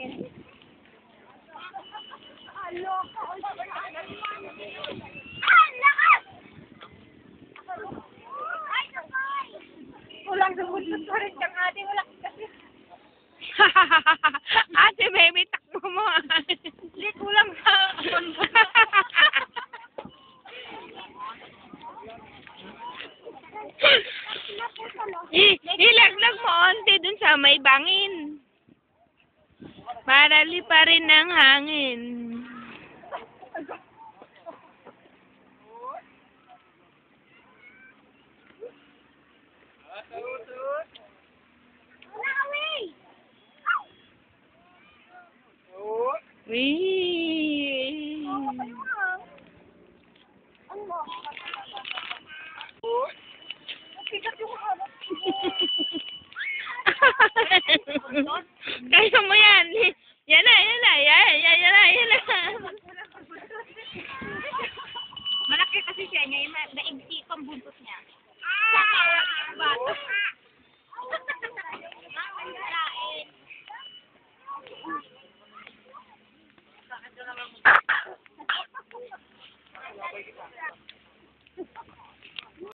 Kulang sa budget ko rin kang ate, wala kasi. Ate, baby, takbo mo. Hindi, kulang sa budget. Ilaglag mo onti dun sa may bangin. Para liparin ng hangin. Wee. Kaya mo yan. Yan na. Malaki kasi siya niya, naigsi pang buntot niya. Bata.